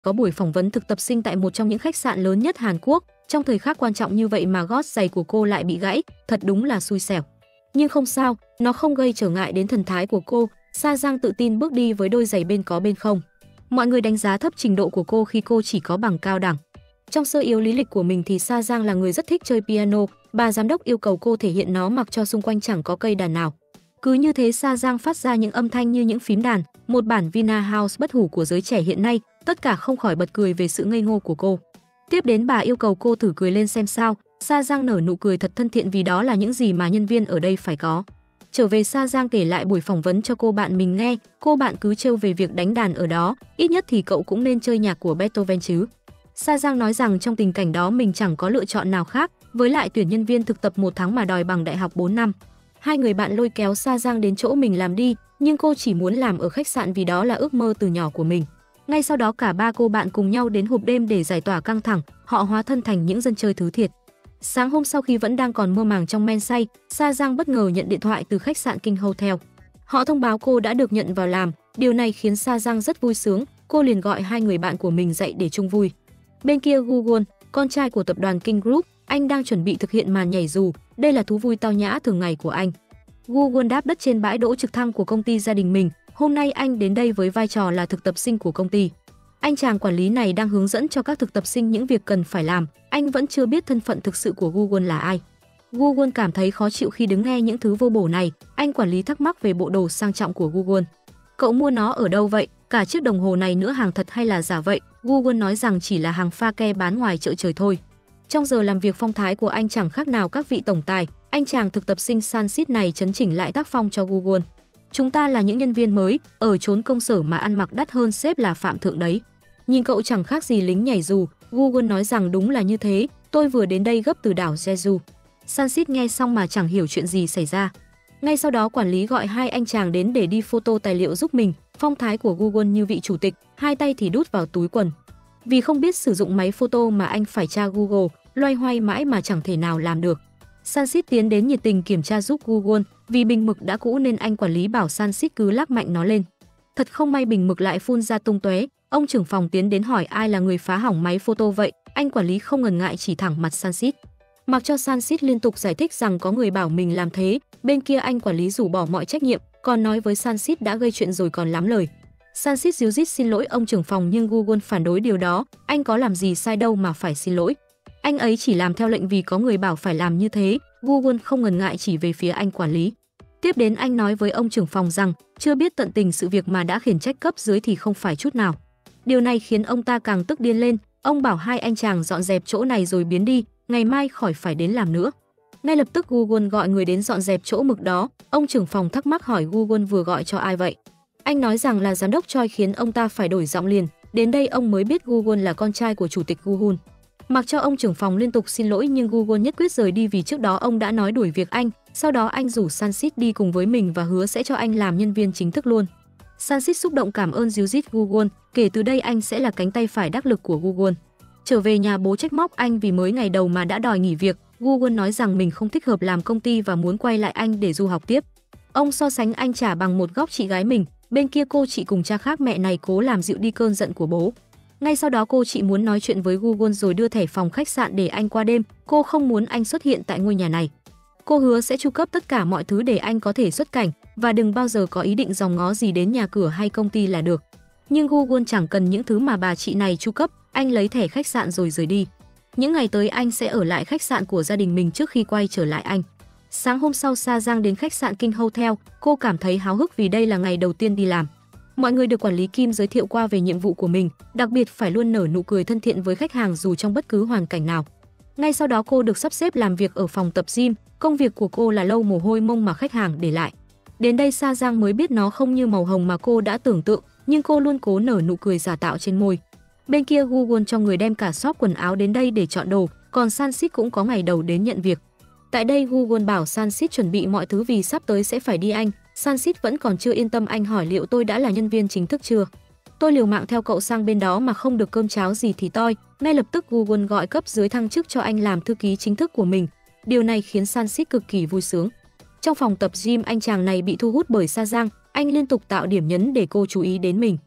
có buổi phỏng vấn thực tập sinh tại một trong những khách sạn lớn nhất Hàn Quốc. Trong thời khắc quan trọng như vậy mà gót giày của cô lại bị gãy, thật đúng là xui xẻo. Nhưng không sao, nó không gây trở ngại đến thần thái của cô. Sa Giang tự tin bước đi với đôi giày bên có bên không. Mọi người đánh giá thấp trình độ của cô khi cô chỉ có bằng cao đẳng. Trong sơ yếu lý lịch của mình thì Sa Giang là người rất thích chơi piano, bà giám đốc yêu cầu cô thể hiện nó mặc cho xung quanh chẳng có cây đàn nào. Cứ như thế Sa Giang phát ra những âm thanh như những phím đàn, một bản Vina House bất hủ của giới trẻ hiện nay, tất cả không khỏi bật cười về sự ngây ngô của cô. Tiếp đến bà yêu cầu cô thử cười lên xem sao, Sa Giang nở nụ cười thật thân thiện vì đó là những gì mà nhân viên ở đây phải có. Trở về Sa Giang kể lại buổi phỏng vấn cho cô bạn mình nghe, cô bạn cứ trêu về việc đánh đàn ở đó, ít nhất thì cậu cũng nên chơi nhạc của Beethoven chứ. Sa Giang nói rằng trong tình cảnh đó mình chẳng có lựa chọn nào khác, với lại tuyển nhân viên thực tập 1 tháng mà đòi bằng đại học 4 năm. Hai người bạn lôi kéo Sa Giang đến chỗ mình làm đi, nhưng cô chỉ muốn làm ở khách sạn vì đó là ước mơ từ nhỏ của mình. Ngay sau đó cả ba cô bạn cùng nhau đến hộp đêm để giải tỏa căng thẳng, họ hóa thân thành những dân chơi thứ thiệt. Sáng hôm sau khi vẫn đang còn mơ màng trong men say, Sa Giang bất ngờ nhận điện thoại từ khách sạn King Hotel. Họ thông báo cô đã được nhận vào làm, điều này khiến Sa Giang rất vui sướng, cô liền gọi hai người bạn của mình dậy để chung vui. Bên kia Gu Won, con trai của tập đoàn King Group, anh đang chuẩn bị thực hiện màn nhảy dù, đây là thú vui tao nhã thường ngày của anh. Gu Won đáp đất trên bãi đỗ trực thăng của công ty gia đình mình, hôm nay anh đến đây với vai trò là thực tập sinh của công ty. Anh chàng quản lý này đang hướng dẫn cho các thực tập sinh những việc cần phải làm, anh vẫn chưa biết thân phận thực sự của Gu Won là ai. Gu Won cảm thấy khó chịu khi đứng nghe những thứ vô bổ này, anh quản lý thắc mắc về bộ đồ sang trọng của Gu Won. Cậu mua nó ở đâu vậy? Cả chiếc đồng hồ này nữa hàng thật hay là giả vậy? Gu Won nói rằng chỉ là hàng pha ke bán ngoài chợ trời thôi. Trong giờ làm việc phong thái của anh chẳng khác nào các vị tổng tài, anh chàng thực tập sinh Sansit này chấn chỉnh lại tác phong cho Gu Won. Chúng ta là những nhân viên mới, ở chốn công sở mà ăn mặc đắt hơn sếp là phạm thượng đấy. Nhìn cậu chẳng khác gì lính nhảy dù, Gu Won nói rằng đúng là như thế, tôi vừa đến đây gấp từ đảo Jeju. Sansit nghe xong mà chẳng hiểu chuyện gì xảy ra. Ngay sau đó quản lý gọi hai anh chàng đến để đi photo tài liệu giúp mình, phong thái của Gu Won như vị chủ tịch, hai tay thì đút vào túi quần. Vì không biết sử dụng máy photo mà anh phải tra Google, loay hoay mãi mà chẳng thể nào làm được. Sansit tiến đến nhiệt tình kiểm tra giúp Gu Won, vì bình mực đã cũ nên anh quản lý bảo Sansit cứ lắc mạnh nó lên. Thật không may bình mực lại phun ra tung tóe. Ông trưởng phòng tiến đến hỏi ai là người phá hỏng máy photo vậy, anh quản lý không ngần ngại chỉ thẳng mặt Sansit. Mặc cho Sansit liên tục giải thích rằng có người bảo mình làm thế, bên kia anh quản lý rủ bỏ mọi trách nhiệm, còn nói với Sansit đã gây chuyện rồi còn lắm lời. Sansit díu dít xin lỗi ông trưởng phòng nhưng Gu Won phản đối điều đó, anh có làm gì sai đâu mà phải xin lỗi. Anh ấy chỉ làm theo lệnh vì có người bảo phải làm như thế, Gu Won không ngần ngại chỉ về phía anh quản lý. Tiếp đến anh nói với ông trưởng phòng rằng chưa biết tận tình sự việc mà đã khiển trách cấp dưới thì không phải chút nào. Điều này khiến ông ta càng tức điên lên, ông bảo hai anh chàng dọn dẹp chỗ này rồi biến đi, ngày mai khỏi phải đến làm nữa. Ngay lập tức Gu Won gọi người đến dọn dẹp chỗ mực đó, ông trưởng phòng thắc mắc hỏi Gu Won vừa gọi cho ai vậy. Anh nói rằng là giám đốc Choi khiến ông ta phải đổi giọng liền, đến đây ông mới biết Gu Won là con trai của chủ tịch Gu Hun. Mặc cho ông trưởng phòng liên tục xin lỗi nhưng Gu Won nhất quyết rời đi vì trước đó ông đã nói đuổi việc anh, sau đó anh rủ Sansit đi cùng với mình và hứa sẽ cho anh làm nhân viên chính thức luôn. Sansit xúc động cảm ơn díu dít Gu Won, kể từ đây anh sẽ là cánh tay phải đắc lực của Gu Won. Trở về nhà bố trách móc anh vì mới ngày đầu mà đã đòi nghỉ việc, Gu Won nói rằng mình không thích hợp làm công ty và muốn quay lại Anh để du học tiếp. Ông so sánh anh trả bằng một góc chị gái mình, bên kia cô chị cùng cha khác mẹ này cố làm dịu đi cơn giận của bố. Ngay sau đó cô chị muốn nói chuyện với Gu Won rồi đưa thẻ phòng khách sạn để anh qua đêm, cô không muốn anh xuất hiện tại ngôi nhà này. Cô hứa sẽ chu cấp tất cả mọi thứ để anh có thể xuất cảnh và đừng bao giờ có ý định dòm ngó gì đến nhà cửa hay công ty là được. Nhưng Gu Won chẳng cần những thứ mà bà chị này chu cấp, anh lấy thẻ khách sạn rồi rời đi. Những ngày tới anh sẽ ở lại khách sạn của gia đình mình trước khi quay trở lại Anh. Sáng hôm sau Sa Giang đến khách sạn King Hotel, cô cảm thấy háo hức vì đây là ngày đầu tiên đi làm. Mọi người được quản lý Kim giới thiệu qua về nhiệm vụ của mình, đặc biệt phải luôn nở nụ cười thân thiện với khách hàng dù trong bất cứ hoàn cảnh nào. Ngay sau đó cô được sắp xếp làm việc ở phòng tập gym, công việc của cô là lau mồ hôi mông mà khách hàng để lại. Đến đây Sa Giang mới biết nó không như màu hồng mà cô đã tưởng tượng, nhưng cô luôn cố nở nụ cười giả tạo trên môi. Bên kia Gu Won cho người đem cả shop quần áo đến đây để chọn đồ, còn Sansit cũng có ngày đầu đến nhận việc. Tại đây Gu Won bảo Sansit chuẩn bị mọi thứ vì sắp tới sẽ phải đi Anh. Sansit vẫn còn chưa yên tâm, anh hỏi liệu tôi đã là nhân viên chính thức chưa. Tôi liều mạng theo cậu sang bên đó mà không được cơm cháo gì thì toi. Ngay lập tức Gu Won gọi cấp dưới thăng chức cho anh làm thư ký chính thức của mình. Điều này khiến Sansit cực kỳ vui sướng. Trong phòng tập gym anh chàng này bị thu hút bởi Sa Giang, anh liên tục tạo điểm nhấn để cô chú ý đến mình.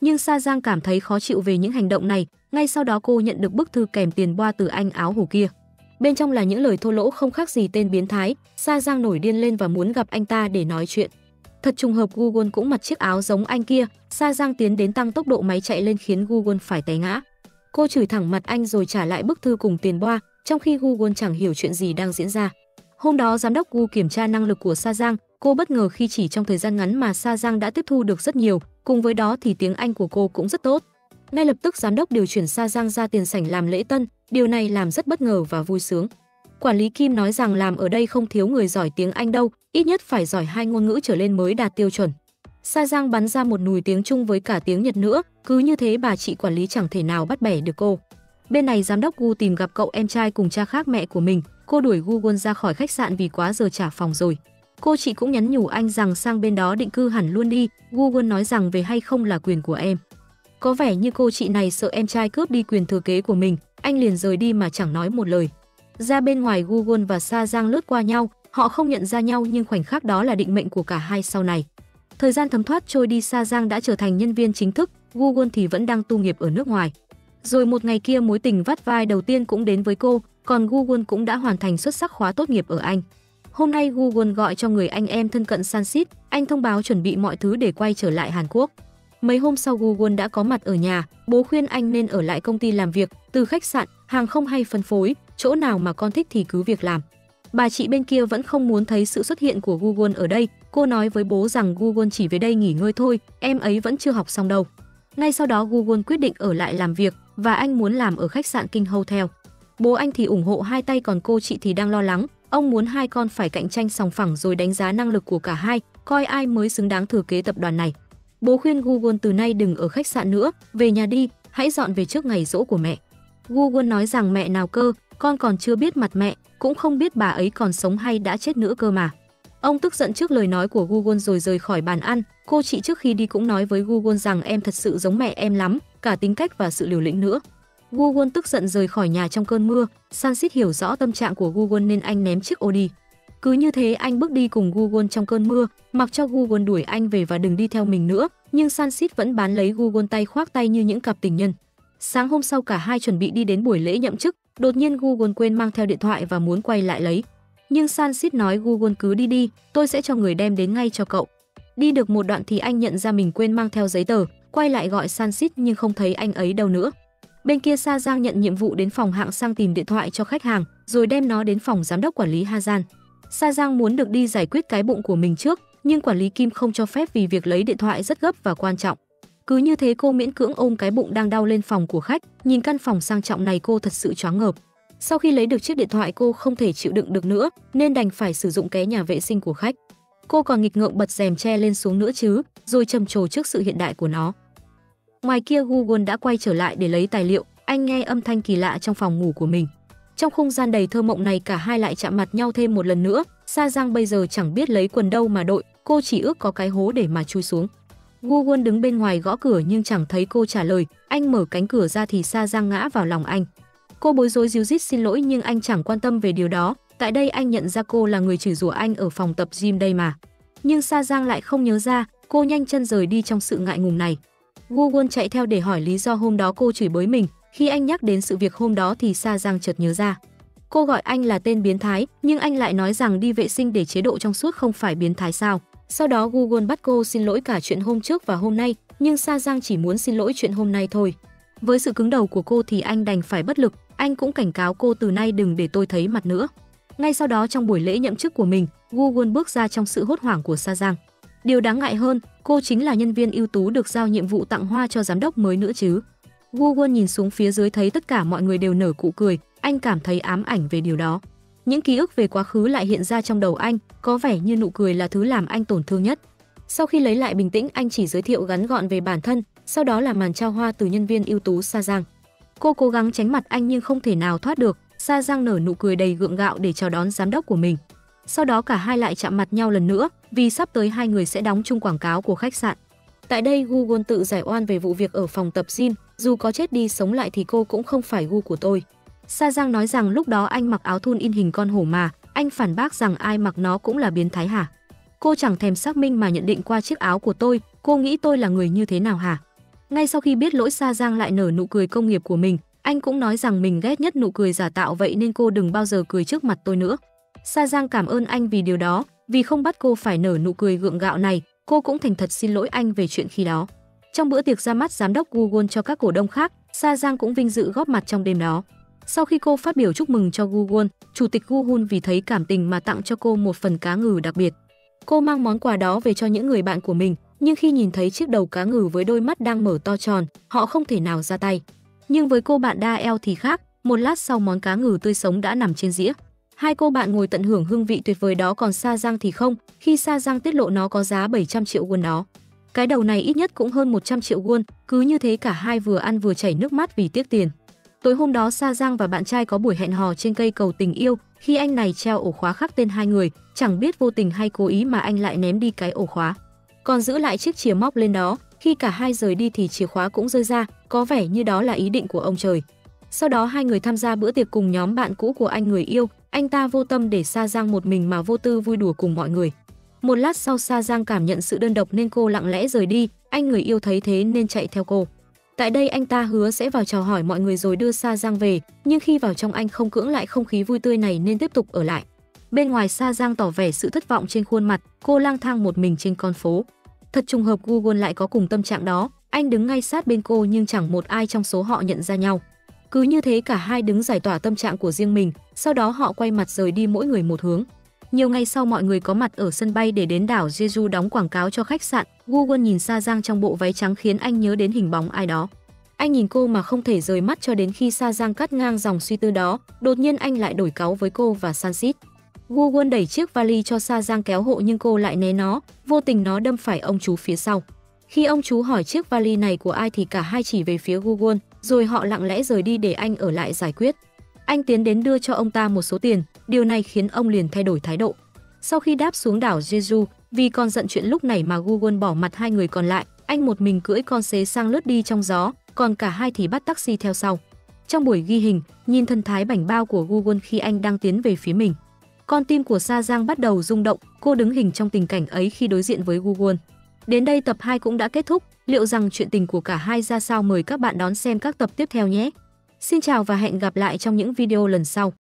Nhưng Sa Giang cảm thấy khó chịu về những hành động này. Ngay sau đó cô nhận được bức thư kèm tiền boa từ anh áo hổ kia. Bên trong là những lời thô lỗ không khác gì tên biến thái. Sa Giang nổi điên lên và muốn gặp anh ta để nói chuyện. Thật trùng hợp Gu Won cũng mặc chiếc áo giống anh kia. Sa Giang tiến đến tăng tốc độ máy chạy lên khiến Gu Won phải té ngã. Cô chửi thẳng mặt anh rồi trả lại bức thư cùng tiền boa, trong khi Gu Won chẳng hiểu chuyện gì đang diễn ra. Hôm đó giám đốc Gu kiểm tra năng lực của Sa Giang, cô bất ngờ khi chỉ trong thời gian ngắn mà Sa Giang đã tiếp thu được rất nhiều, cùng với đó thì tiếng Anh của cô cũng rất tốt. Ngay lập tức giám đốc điều chuyển Sa Giang ra tiền sảnh làm lễ tân, điều này làm rất bất ngờ và vui sướng. Quản lý Kim nói rằng làm ở đây không thiếu người giỏi tiếng Anh đâu, ít nhất phải giỏi 2 ngôn ngữ trở lên mới đạt tiêu chuẩn. Sa Giang bắn ra một nùi tiếng Trung với cả tiếng Nhật nữa, cứ như thế bà chị quản lý chẳng thể nào bắt bẻ được cô. Bên này giám đốc Gu tìm gặp cậu em trai cùng cha khác mẹ của mình, cô đuổi Gu Won ra khỏi khách sạn vì quá giờ trả phòng rồi. Cô chị cũng nhắn nhủ anh rằng sang bên đó định cư hẳn luôn đi, Gu Won nói rằng về hay không là quyền của em. Có vẻ như cô chị này sợ em trai cướp đi quyền thừa kế của mình, anh liền rời đi mà chẳng nói một lời. Ra bên ngoài Gu Won và Sa Giang lướt qua nhau, họ không nhận ra nhau nhưng khoảnh khắc đó là định mệnh của cả hai sau này. Thời gian thấm thoát trôi đi, Sa Giang đã trở thành nhân viên chính thức, Gu Won thì vẫn đang tu nghiệp ở nước ngoài. Rồi một ngày kia mối tình vắt vai đầu tiên cũng đến với cô, còn Gu Won cũng đã hoàn thành xuất sắc khóa tốt nghiệp ở Anh. Hôm nay Gu Won gọi cho người anh em thân cận Sansit, anh thông báo chuẩn bị mọi thứ để quay trở lại Hàn Quốc. Mấy hôm sau Gu Won đã có mặt ở nhà, bố khuyên anh nên ở lại công ty làm việc, từ khách sạn, hàng không hay phân phối, chỗ nào mà con thích thì cứ việc làm. Bà chị bên kia vẫn không muốn thấy sự xuất hiện của Gu Won ở đây, cô nói với bố rằng Gu Won chỉ về đây nghỉ ngơi thôi, em ấy vẫn chưa học xong đâu. Ngay sau đó Gu Won quyết định ở lại làm việc và anh muốn làm ở khách sạn King Hotel. Bố anh thì ủng hộ hai tay còn cô chị thì đang lo lắng, ông muốn hai con phải cạnh tranh sòng phẳng rồi đánh giá năng lực của cả hai, coi ai mới xứng đáng thừa kế tập đoàn này. Bố khuyên Gu Won từ nay đừng ở khách sạn nữa, về nhà đi, hãy dọn về trước ngày giỗ của mẹ. Gu Won nói rằng mẹ nào cơ, con còn chưa biết mặt mẹ, cũng không biết bà ấy còn sống hay đã chết nữa cơ mà. Ông tức giận trước lời nói của Gu Won rồi rời khỏi bàn ăn. Cô chị trước khi đi cũng nói với Gu Won rằng em thật sự giống mẹ em lắm, cả tính cách và sự liều lĩnh nữa. Gu Won tức giận rời khỏi nhà trong cơn mưa. Sansit hiểu rõ tâm trạng của Gu Won nên anh ném chiếc ô đi. Cứ như thế anh bước đi cùng Gu Won trong cơn mưa, mặc cho Gu Won đuổi anh về và đừng đi theo mình nữa. Nhưng Sansit vẫn bán lấy Gu Won tay khoác tay như những cặp tình nhân. Sáng hôm sau cả hai chuẩn bị đi đến buổi lễ nhậm chức. Đột nhiên Gu Won quên mang theo điện thoại và muốn quay lại lấy. Nhưng Sansit nói Gu Won cứ đi đi, tôi sẽ cho người đem đến ngay cho cậu. Đi được một đoạn thì anh nhận ra mình quên mang theo giấy tờ, quay lại gọi Sansit nhưng không thấy anh ấy đâu nữa. Bên kia Sa Giang nhận nhiệm vụ đến phòng hạng sang tìm điện thoại cho khách hàng, rồi đem nó đến phòng giám đốc quản lý Hazan. Sa Giang muốn được đi giải quyết cái bụng của mình trước, nhưng quản lý Kim không cho phép vì việc lấy điện thoại rất gấp và quan trọng. Cứ như thế cô miễn cưỡng ôm cái bụng đang đau lên phòng của khách, nhìn căn phòng sang trọng này cô thật sự choáng ngợp. Sau khi lấy được chiếc điện thoại cô không thể chịu đựng được nữa, nên đành phải sử dụng cái nhà vệ sinh của khách. Cô còn nghịch ngợm bật rèm che lên xuống nữa chứ, rồi trầm trồ trước sự hiện đại của nó. Ngoài kia Gu Won đã quay trở lại để lấy tài liệu, anh nghe âm thanh kỳ lạ trong phòng ngủ của mình. Trong không gian đầy thơ mộng này cả hai lại chạm mặt nhau thêm một lần nữa. Sa Giang bây giờ chẳng biết lấy quần đâu mà đội, cô chỉ ước có cái hố để mà chui xuống. Gu Won đứng bên ngoài gõ cửa nhưng chẳng thấy cô trả lời, anh mở cánh cửa ra thì Sa Giang ngã vào lòng anh. Cô bối rối ríu rít xin lỗi nhưng anh chẳng quan tâm về điều đó, tại đây anh nhận ra cô là người chửi rủa anh ở phòng tập gym đây mà. Nhưng Sa Giang lại không nhớ ra, cô nhanh chân rời đi trong sự ngại ngùng này. Gu Won chạy theo để hỏi lý do hôm đó cô chửi bới mình, khi anh nhắc đến sự việc hôm đó thì Sa Giang chợt nhớ ra. Cô gọi anh là tên biến thái, nhưng anh lại nói rằng đi vệ sinh để chế độ trong suốt không phải biến thái sao? Sau đó Gu Won bắt cô xin lỗi cả chuyện hôm trước và hôm nay, nhưng Sa Giang chỉ muốn xin lỗi chuyện hôm nay thôi. Với sự cứng đầu của cô thì anh đành phải bất lực, anh cũng cảnh cáo cô từ nay đừng để tôi thấy mặt nữa. Ngay sau đó trong buổi lễ nhậm chức của mình, Gu Won bước ra trong sự hốt hoảng của Sa Giang. Điều đáng ngại hơn, cô chính là nhân viên ưu tú được giao nhiệm vụ tặng hoa cho giám đốc mới nữa chứ. Gu Won nhìn xuống phía dưới thấy tất cả mọi người đều nở nụ cười, anh cảm thấy ám ảnh về điều đó. Những ký ức về quá khứ lại hiện ra trong đầu anh, có vẻ như nụ cười là thứ làm anh tổn thương nhất. Sau khi lấy lại bình tĩnh, anh chỉ giới thiệu ngắn gọn về bản thân, sau đó là màn trao hoa từ nhân viên ưu tú Sa Giang. Cô cố gắng tránh mặt anh nhưng không thể nào thoát được, Sa Giang nở nụ cười đầy gượng gạo để chào đón giám đốc của mình. Sau đó cả hai lại chạm mặt nhau lần nữa, vì sắp tới hai người sẽ đóng chung quảng cáo của khách sạn. Tại đây Gu Won tự giải oan về vụ việc ở phòng tập gym, dù có chết đi sống lại thì cô cũng không phải gu của tôi. Sa Giang nói rằng lúc đó anh mặc áo thun in hình con hổ mà, anh phản bác rằng ai mặc nó cũng là biến thái hả? Cô chẳng thèm xác minh mà nhận định qua chiếc áo của tôi, cô nghĩ tôi là người như thế nào hả? Ngay sau khi biết lỗi, Sa Giang lại nở nụ cười công nghiệp của mình. Anh cũng nói rằng mình ghét nhất nụ cười giả tạo, vậy nên cô đừng bao giờ cười trước mặt tôi nữa. Sa Giang cảm ơn anh vì điều đó, vì không bắt cô phải nở nụ cười gượng gạo này. Cô cũng thành thật xin lỗi anh về chuyện khi đó. Trong bữa tiệc ra mắt giám đốc Google cho các cổ đông khác, Sa Giang cũng vinh dự góp mặt trong đêm đó. Sau khi cô phát biểu chúc mừng cho Google, chủ tịch Google vì thấy cảm tình mà tặng cho cô một phần cá ngừ đặc biệt. Cô mang món quà đó về cho những người bạn của mình, nhưng khi nhìn thấy chiếc đầu cá ngừ với đôi mắt đang mở to tròn, họ không thể nào ra tay. Nhưng với cô bạn Dael thì khác, một lát sau món cá ngừ tươi sống đã nằm trên dĩa. Hai cô bạn ngồi tận hưởng hương vị tuyệt vời đó, còn Sa Giang thì không, khi Sa Giang tiết lộ nó có giá 700 triệu won đó. Cái đầu này ít nhất cũng hơn 100 triệu won, cứ như thế cả hai vừa ăn vừa chảy nước mắt vì tiếc tiền. Tối hôm đó Sa Giang và bạn trai có buổi hẹn hò trên cây cầu tình yêu, khi anh này treo ổ khóa khắc tên hai người, chẳng biết vô tình hay cố ý mà anh lại ném đi cái ổ khóa. Còn giữ lại chiếc chìa móc lên đó, khi cả hai rời đi thì chìa khóa cũng rơi ra, có vẻ như đó là ý định của ông trời. Sau đó hai người tham gia bữa tiệc cùng nhóm bạn cũ của anh người yêu, anh ta vô tâm để Sa Giang một mình mà vô tư vui đùa cùng mọi người. Một lát sau Sa Giang cảm nhận sự đơn độc nên cô lặng lẽ rời đi, anh người yêu thấy thế nên chạy theo cô. Tại đây anh ta hứa sẽ vào chào hỏi mọi người rồi đưa Sa Giang về, nhưng khi vào trong anh không cưỡng lại không khí vui tươi này nên tiếp tục ở lại. Bên ngoài Sa Giang tỏ vẻ sự thất vọng trên khuôn mặt, cô lang thang một mình trên con phố. Thật trùng hợp Google lại có cùng tâm trạng đó, anh đứng ngay sát bên cô nhưng chẳng một ai trong số họ nhận ra nhau. Cứ như thế cả hai đứng giải tỏa tâm trạng của riêng mình, sau đó họ quay mặt rời đi mỗi người một hướng. Nhiều ngày sau mọi người có mặt ở sân bay để đến đảo Jeju đóng quảng cáo cho khách sạn. Google nhìn Sa Giang trong bộ váy trắng khiến anh nhớ đến hình bóng ai đó. Anh nhìn cô mà không thể rời mắt cho đến khi Sa Giang cắt ngang dòng suy tư đó, đột nhiên anh lại đổi cáu với cô và san xít. Google đẩy chiếc vali cho Sa Giang kéo hộ nhưng cô lại né nó, vô tình nó đâm phải ông chú phía sau. Khi ông chú hỏi chiếc vali này của ai thì cả hai chỉ về phía Google, rồi họ lặng lẽ rời đi để anh ở lại giải quyết. Anh tiến đến đưa cho ông ta một số tiền, điều này khiến ông liền thay đổi thái độ. Sau khi đáp xuống đảo Jeju, vì còn giận chuyện lúc này mà Google bỏ mặt hai người còn lại, anh một mình cưỡi con xế sang lướt đi trong gió, còn cả hai thì bắt taxi theo sau. Trong buổi ghi hình, nhìn thần thái bảnh bao của Google khi anh đang tiến về phía mình, con tim của Sa Giang bắt đầu rung động, cô đứng hình trong tình cảnh ấy khi đối diện với Google. Đến đây tập 2 cũng đã kết thúc, liệu rằng chuyện tình của cả hai ra sao, mời các bạn đón xem các tập tiếp theo nhé. Xin chào và hẹn gặp lại trong những video lần sau.